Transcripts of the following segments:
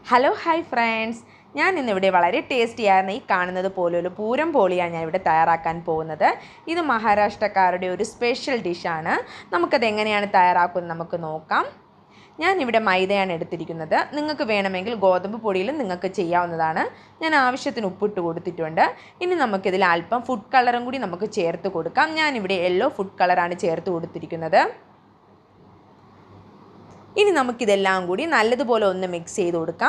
Hello hi friends, ഞാൻ ഇന്നിവിടെ വളരെ ടേസ്റ്റിയായിരുന്ന ഈ കാണുന്നത് പോലൊരു പൂരം പോളിയാണ് ഞാൻ ഇവിടെ തയ്യാറാക്കാൻ പോകുന്നത്. ഇത് മഹാരാഷ്ട്രക്കാരുടെ ഒരു സ്പെഷ്യൽ ഡിഷാണ്. നമുക്കത് എങ്ങനെയാണ് തയ്യാറാക്കുന്നത് നമുക്ക് നോക്കാം. ഞാനിവിടെ മൈദയാണ് എടുത്തിരിക്കുന്നത്. നിങ്ങൾക്ക് വേണമെങ്കിൽ ഗോതമ്പ് പൊടിയിലും നിങ്ങൾക്ക് ചെയ്യാവുന്നതാണ്. ഞാൻ ആവശ്യത്തിന് ഉപ്പിട്ട് കൊടുത്തിട്ടുണ്ട്. ഇനി നമുക്കിതിൽ അല്പം ഫുഡ് കളറും കൂടി നമുക്ക് ചേർത്ത് കൊടുക്കാം. ഞാനിവിടെ യെല്ലോ ഫുഡ് കളറാണ് ചേർത്ത് കൊടുത്തിരിക്കുന്നത്. ഇനി നമുക്കിതെല്ലാം കൂടി നല്ലതുപോലെ ഒന്ന് മിക്സ് ചെയ്ത് കൊടുക്കാം.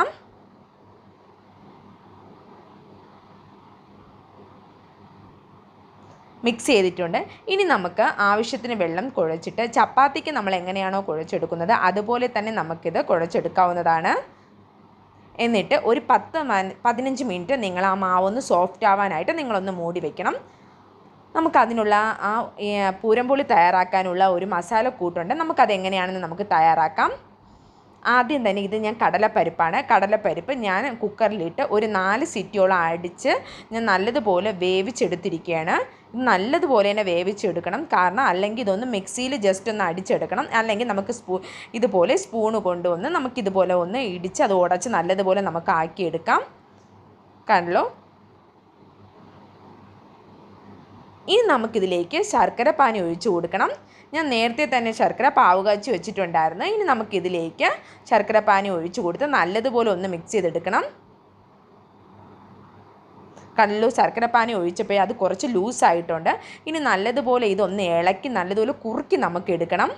മിക്സ് ചെയ്തിട്ടുണ്ട്. ഇനി നമുക്ക് ആവശ്യത്തിന് വെള്ളം കുഴച്ചിട്ട് ചപ്പാത്തിക്ക് നമ്മൾ എങ്ങനെയാണോ കുഴച്ചെടുക്കുന്നത് അതുപോലെ തന്നെ നമുക്കിത് കുഴച്ചെടുക്കാവുന്നതാണ്. എന്നിട്ട് ഒരു 10-15 മിനിറ്റ് നിങ്ങൾ ആ മാവൊന്ന് സോഫ്റ്റ് ആവാനായിട്ട് നിങ്ങളൊന്ന് മൂടി വയ്ക്കണം. നമുക്കതിനുള്ള ആ പൂരംപൊളി തയ്യാറാക്കാനുള്ള ഒരു മസാലക്കൂട്ടുണ്ട്. നമുക്കതെങ്ങനെയാണെന്ന് നമുക്ക് തയ്യാറാക്കാം. ആദ്യം തന്നെ ഇത് ഞാൻ കടലപ്പരിപ്പാണ്. കടലപ്പരിപ്പ് ഞാൻ കുക്കറിലിട്ട് ഒരു 4 സിറ്റിയോളം അടിച്ച് ഞാൻ നല്ലതുപോലെ വേവിച്ചെടുത്തിരിക്കുകയാണ്. ഇത് നല്ലതുപോലെ തന്നെ വേവിച്ചെടുക്കണം. കാരണം അല്ലെങ്കിൽ ഇതൊന്ന് മിക്സിയിൽ ജസ്റ്റ് ഒന്ന് അടിച്ചെടുക്കണം. അല്ലെങ്കിൽ നമുക്ക് ഇതുപോലെ സ്പൂണ് കൊണ്ടുവന്ന് നമുക്കിതുപോലെ ഒന്ന് ഇടിച്ച് അത് ഉടച്ച് നല്ലതുപോലെ നമുക്ക് ആക്കിയെടുക്കാം. കണ്ടല്ലോ. ഇനി നമുക്കിതിലേക്ക് ശർക്കര പാനി ഒഴിച്ച് കൊടുക്കണം. ഞാൻ നേരത്തെ തന്നെ ശർക്കര പാവ് കാച്ചി വെച്ചിട്ടുണ്ടായിരുന്നു. ഇനി നമുക്കിതിലേക്ക് ശർക്കര പാനി ഒഴിച്ച് കൊടുത്ത് നല്ലതുപോലെ ഒന്ന് മിക്സ് ചെയ്തെടുക്കണം. കണ്ടല്ലോ, ശർക്കര പാനി ഒഴിച്ചപ്പോൾ അത് കുറച്ച് ലൂസായിട്ടുണ്ട്. ഇനി നല്ലതുപോലെ ഇതൊന്ന് ഇളക്കി നല്ലതുപോലെ കുറുക്കി നമുക്ക് എടുക്കണം.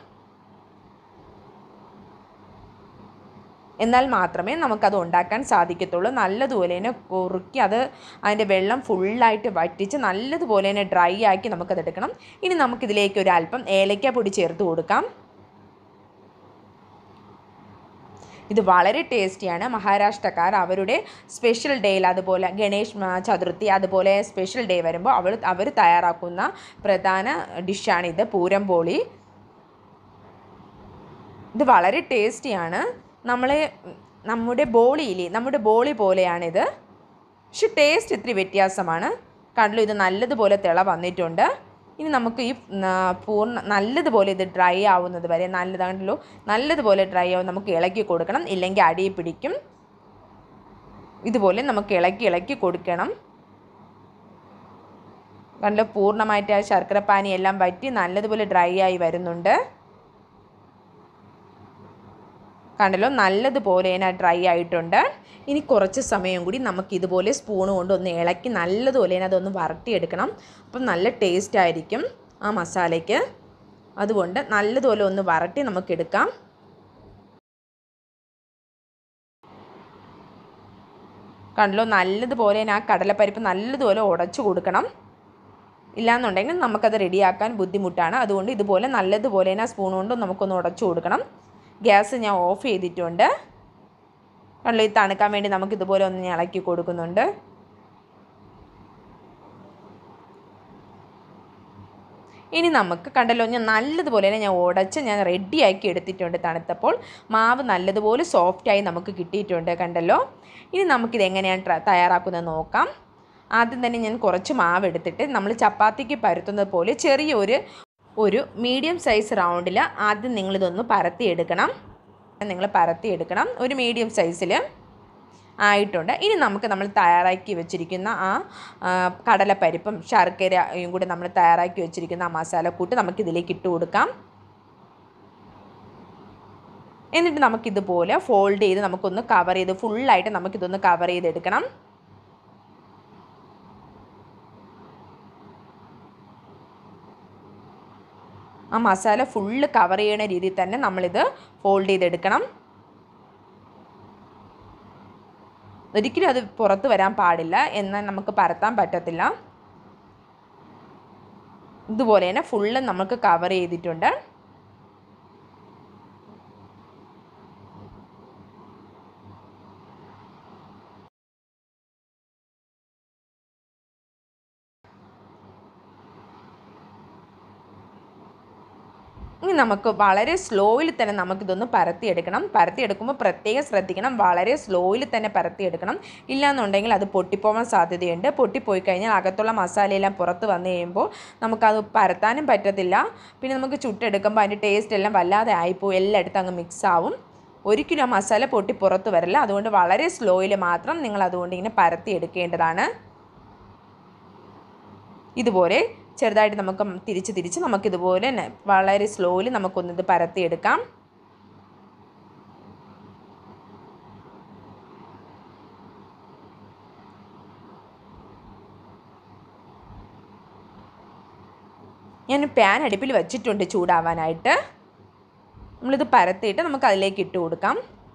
എന്നാൽ മാത്രമേ നമുക്കത് ഉണ്ടാക്കാൻ സാധിക്കത്തുള്ളൂ. നല്ലതുപോലെ തന്നെ കുറുക്കി അതിൻ്റെ വെള്ളം ഫുള്ളായിട്ട് വറ്റിച്ച് നല്ലതുപോലെ തന്നെ ഡ്രൈ ആക്കി നമുക്കത് എടുക്കണം. ഇനി നമുക്കിതിലേക്ക് ഒരു അല്പം ഏലക്ക പൊടി ചേർത്ത് കൊടുക്കാം. ഇത് വളരെ ടേസ്റ്റിയാണ്. മഹാരാഷ്ട്രക്കാർ അവരുടെ സ്പെഷ്യൽ ഡേയിൽ, അതുപോലെ ഗണേഷ് ചതുർത്ഥി അതുപോലെ സ്പെഷ്യൽ ഡേ വരുമ്പോൾ അവർ തയ്യാറാക്കുന്ന പ്രധാന ഡിഷാണിത്, പൂരം പോളി. ഇത് വളരെ ടേസ്റ്റിയാണ്. നമ്മുടെ ബോളി പോലെയാണിത്, പക്ഷെ ടേസ്റ്റ് ഇത്തിരി വ്യത്യാസമാണ്. കണ്ടല്ലോ, ഇത് നല്ലതുപോലെ തിള വന്നിട്ടുണ്ട്. ഇനി നമുക്ക് ഈ നല്ലതുപോലെ ഇത് ഡ്രൈ ആവുന്നത് വരെ നല്ലതുപോലെ ഡ്രൈ ആവും. നമുക്ക് ഇളക്കി കൊടുക്കണം, ഇല്ലെങ്കിൽ അടിയിൽ പിടിക്കും. ഇതുപോലെ നമുക്ക് ഇളക്കി കൊടുക്കണം. കണ്ടല്ലോ, പൂർണ്ണമായിട്ട് ആ ശർക്കര പാനി എല്ലാം വറ്റി നല്ലതുപോലെ ഡ്രൈ ആയി വരുന്നുണ്ട്. കണ്ടല്ലോ, നല്ലതുപോലെ തന്നെ ഡ്രൈ ആയിട്ടുണ്ട്. ഇനി കുറച്ച് സമയം കൂടി നമുക്കിതുപോലെ സ്പൂണ് കൊണ്ട് ഒന്ന് ഇളക്കി നല്ലതുപോലെ തന്നെ അതൊന്ന് വരട്ടിയെടുക്കണം. അപ്പം നല്ല ടേസ്റ്റ് ആയിരിക്കും ആ മസാലയ്ക്ക്. അതുകൊണ്ട് നല്ലതുപോലെ ഒന്ന് വരട്ടി നമുക്കെടുക്കാം. കണ്ടല്ലോ, നല്ലതുപോലെ തന്നെ ആ കടലപ്പരിപ്പ് നല്ലതുപോലെ ഉടച്ചു കൊടുക്കണം. ഇല്ലാന്നുണ്ടെങ്കിൽ നമുക്കത് റെഡിയാക്കാൻ ബുദ്ധിമുട്ടാണ്. അതുകൊണ്ട് ഇതുപോലെ നല്ലതുപോലെ തന്നെ ആ സ്പൂൺ കൊണ്ട് നമുക്കൊന്ന് ഉടച്ചു കൊടുക്കണം. ഗ്യാസ് ഞാൻ ഓഫ് ചെയ്തിട്ടുണ്ട്. കണ്ടല്ലോ, ഇത് തണുക്കാൻ വേണ്ടി നമുക്കിതുപോലെ ഒന്ന് ഇളക്കി കൊടുക്കുന്നുണ്ട്. ഇനി നമുക്ക് കണ്ടല്ലോ, ഞാൻ നല്ലതുപോലെ തന്നെ ഞാൻ റെഡിയാക്കി എടുത്തിട്ടുണ്ട്. തണുത്തപ്പോൾ മാവ് നല്ലതുപോലെ സോഫ്റ്റായി നമുക്ക് കിട്ടിയിട്ടുണ്ട്. കണ്ടല്ലോ. ഇനി നമുക്കിത് എങ്ങനെയാണ് തയ്യാറാക്കുന്നത് നോക്കാം. ആദ്യം തന്നെ ഞാൻ കുറച്ച് മാവ് എടുത്തിട്ട് നമ്മൾ ചപ്പാത്തിക്ക് പരത്തുന്നത് പോലെ ചെറിയൊരു മീഡിയം സൈസ് റൗണ്ടിൽ ആദ്യം നിങ്ങളിതൊന്ന് പരത്തിയെടുക്കണം. ഒരു മീഡിയം സൈസിൽ ആയിട്ടുണ്ട്. ഇനി നമ്മൾ തയ്യാറാക്കി വെച്ചിരിക്കുന്ന ആ കടലപ്പരിപ്പും ശർക്കരയും കൂടി നമ്മൾ തയ്യാറാക്കി വെച്ചിരിക്കുന്ന ആ മസാലക്കൂട്ട് നമുക്കിതിലേക്ക് ഇട്ട് കൊടുക്കാം. എന്നിട്ട് നമുക്കിതുപോലെ ഫോൾഡ് ചെയ്ത് നമുക്കൊന്ന് കവർ ചെയ്ത് ഫുള്ളായിട്ട് നമുക്കിതൊന്ന് കവർ ചെയ്തെടുക്കണം. ആ മസാല ഫുള്ള് കവർ ചെയ്യണ രീതിയിൽ തന്നെ നമ്മളിത് ഫോൾഡ് ചെയ്തെടുക്കണം. ഒരിക്കലും അത് പുറത്ത് വരാൻ പാടില്ല, എന്നാൽ നമുക്ക് പരത്താൻ പറ്റത്തില്ല. ഇതുപോലെ തന്നെ ഫുള്ള് നമുക്ക് കവർ ചെയ്തിട്ടുണ്ട്. ഇനി നമുക്ക് വളരെ സ്ലോയിൽ തന്നെ നമുക്കിതൊന്ന് പരത്തിയെടുക്കുമ്പോൾ പ്രത്യേകം ശ്രദ്ധിക്കണം. വളരെ സ്ലോയിൽ തന്നെ പരത്തിയെടുക്കണം. ഇല്ലയെന്നുണ്ടെങ്കിൽ അത് പൊട്ടിപ്പോകാൻ സാധ്യതയുണ്ട്. പൊട്ടിപ്പോയി കഴിഞ്ഞാൽ അകത്തുള്ള മസാലയെല്ലാം പുറത്ത് വന്നു കഴിയുമ്പോൾ നമുക്കത് പരത്താനും പറ്റത്തില്ല. പിന്നെ നമുക്ക് ചുട്ടെടുക്കുമ്പോൾ അതിൻ്റെ ടേസ്റ്റ് എല്ലാം വല്ലാതെ ആയിപ്പോവും, എല്ലായിടത്തും അങ്ങ് മിക്സ് ആവും. ഒരിക്കലും ആ മസാല പൊട്ടി പുറത്ത് വരില്ല. അതുകൊണ്ട് വളരെ സ്ലോയിൽ മാത്രം നിങ്ങൾ അതുകൊണ്ട് ഇങ്ങനെ പരത്തി എടുക്കേണ്ടതാണ്. ഇതുപോലെ ചെറുതായിട്ട് നമുക്ക് തിരിച്ച് നമുക്കിതുപോലെ വളരെ സ്ലോയിൽ നമുക്കൊന്നിത് പരത്തിയെടുക്കാം. ഞാൻ പാൻ അടുപ്പിൽ വെച്ചിട്ടുണ്ട് ചൂടാവാനായിട്ട്. നമ്മളിത് പരത്തിയിട്ട് നമുക്ക് അതിലേക്ക് ഇട്ട് കൊടുക്കാം.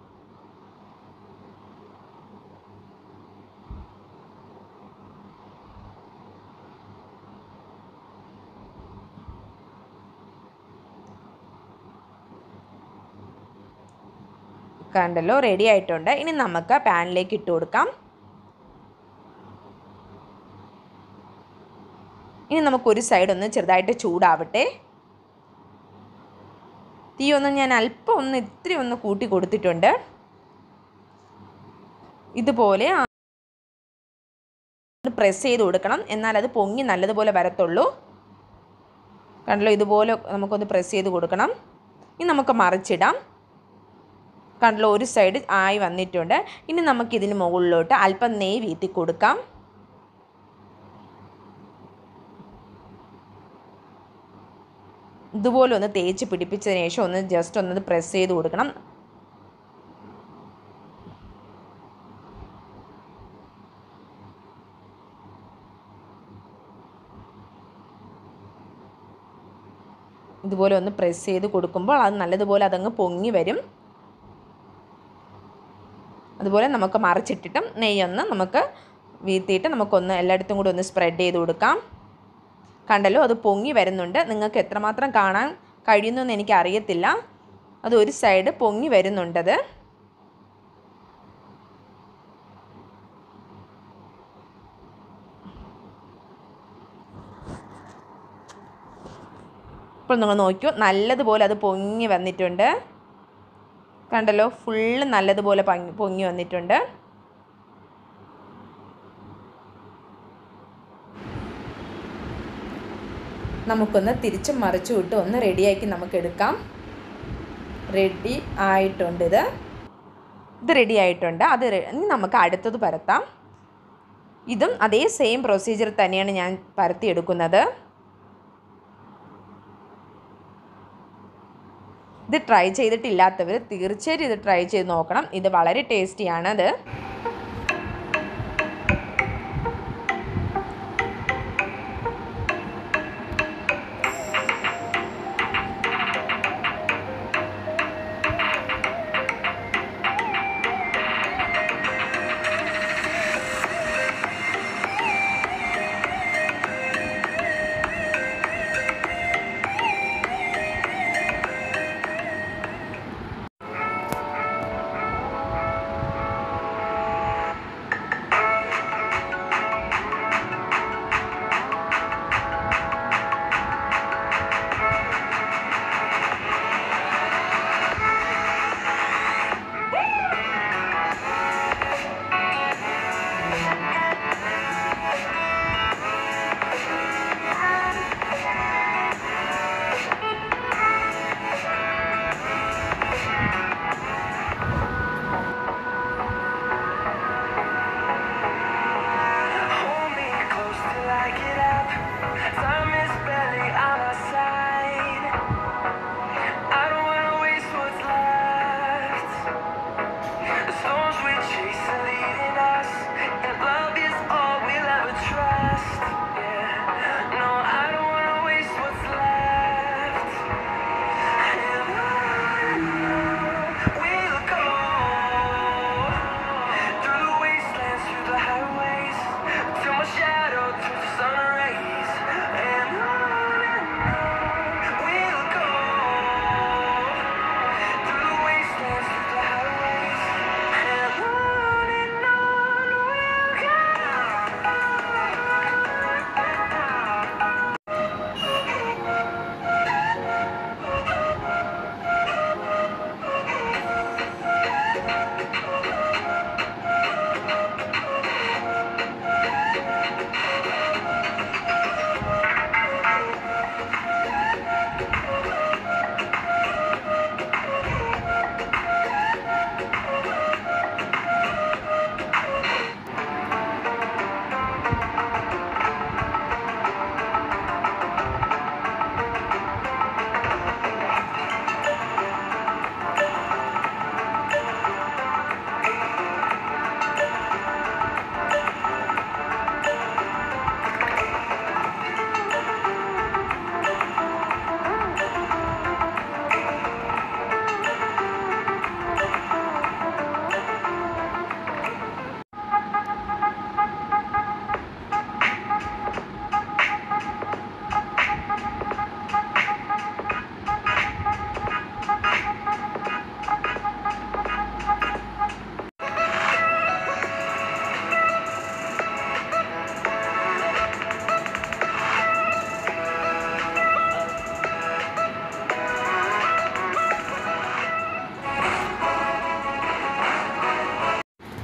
കണ്ടല്ലോ, റെഡി ആയിട്ടുണ്ട്. ഇനി നമുക്ക് പാനിലേക്ക് ഇട്ട് കൊടുക്കാം. ഇനി നമുക്കൊരു സൈഡ് ഒന്ന് ചെറുതായിട്ട് ചൂടാവട്ടെ. തീ ഒന്ന് ഞാൻ അല്പം ഇത്തിരി ഒന്ന് കൂട്ടി കൊടുത്തിട്ടുണ്ട്. ഇതുപോലെ പ്രസ് ചെയ്ത് കൊടുക്കണം, എന്നാൽ അത് പൊങ്ങി നല്ലതുപോലെ വരത്തുള്ളൂ. കണ്ടല്ലോ, ഇതുപോലെ നമുക്കൊന്ന് പ്രസ് ചെയ്ത് കൊടുക്കണം. ഇനി നമുക്ക് മറിച്ചിടാം. കണ്ടല്ലോ, ഒരു സൈഡ് ആയി വന്നിട്ടുണ്ട്. ഇനി നമുക്കിതിന് മുകളിലോട്ട് അല്പം നെയ്യ് വീത്തി കൊടുക്കാം. ഇതുപോലെ ഒന്ന് തേച്ച് പിടിപ്പിച്ചതിന് ശേഷം ഒന്ന് ജസ്റ്റ് ഒന്ന് പ്രസ് ചെയ്ത് കൊടുക്കണം. ഇതുപോലെ ഒന്ന് പ്രസ് ചെയ്ത് കൊടുക്കുമ്പോൾ അത് നല്ലതുപോലെ അതങ്ങ് പൊങ്ങി വരും. അതുപോലെ നമുക്ക് മറിച്ചിട്ടിട്ടും നെയ്യൊന്ന് നമുക്ക് വീത്തിയിട്ട് നമുക്കൊന്ന് എല്ലായിടത്തും കൂടി ഒന്ന് സ്പ്രെഡ് ചെയ്ത് കൊടുക്കാം. കണ്ടല്ലോ, അത് പൊങ്ങി വരുന്നുണ്ട്. നിങ്ങൾക്ക് എത്രമാത്രം കാണാൻ കഴിയുന്നു എന്ന് എനിക്കറിയത്തില്ല. അത് ഒരു സൈഡ് പൊങ്ങി വരുന്നുണ്ടത്. ഇപ്പോൾ നിങ്ങൾ നോക്കിയോ, നല്ലതുപോലെ അത് പൊങ്ങി വന്നിട്ടുണ്ട്. കണ്ടല്ലോ, ഫുള്ള് നല്ലതുപോലെ പൊങ്ങി വന്നിട്ടുണ്ട്. നമുക്കൊന്ന് തിരിച്ചും മറിച്ചും ഇട്ട് ഒന്ന് റെഡിയാക്കി നമുക്ക് എടുക്കാം. റെഡി ആയിട്ടുണ്ട്. ഇത് റെഡി ആയിട്ടുണ്ട്. ഇനി നമുക്ക് അടുത്തത് പരത്താം. ഇതും അതേ സെയിം പ്രൊസീജിയർ തന്നെയാണ് ഞാൻ പരത്തിയെടുക്കുന്നത്. ഇത് ട്രൈ ചെയ്തിട്ടില്ലാത്തവർ തീർച്ചയായിട്ടും ഇത് ട്രൈ ചെയ്ത് നോക്കണം. ഇത് വളരെ ടേസ്റ്റിയാണത്.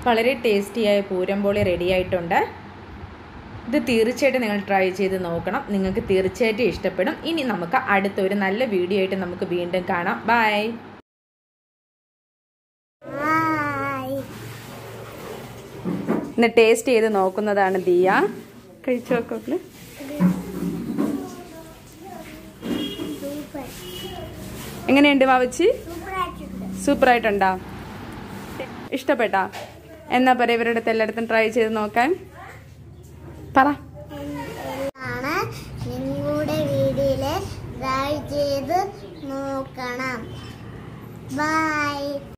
വളരെ ടേസ്റ്റിയായ പൂരം പോളി റെഡി ആയിട്ടുണ്ട്. ഇത് തീർച്ചയായിട്ടും നിങ്ങൾ ട്രൈ ചെയ്ത് നോക്കണം. നിങ്ങൾക്ക് തീർച്ചയായിട്ടും ഇഷ്ടപ്പെടും. ഇനി നമുക്ക് അടുത്തൊരു നല്ല വീഡിയോ ആയിട്ട് നമുക്ക് വീണ്ടും കാണാം. ബൈ. ഇന്ന് ടേസ്റ്റ് ചെയ്ത് നോക്കുന്നതാണ് ദിയ. കഴിച്ചു നോക്കോക്കള്. എങ്ങനെയുണ്ട് വാവച്ചി? സൂപ്പറായിട്ടുണ്ടോ? ഇഷ്ടപ്പെട്ടാ? എന്നാ പറയാ ഇവരുടെ അടുത്ത് എല്ലായിടത്തും ട്രൈ ചെയ്ത് നോക്കാൻ പറ. നിങ്ങളുടെ വീഡിയോയില് ട്രൈ ചെയ്ത് നോക്കണം. ബൈ.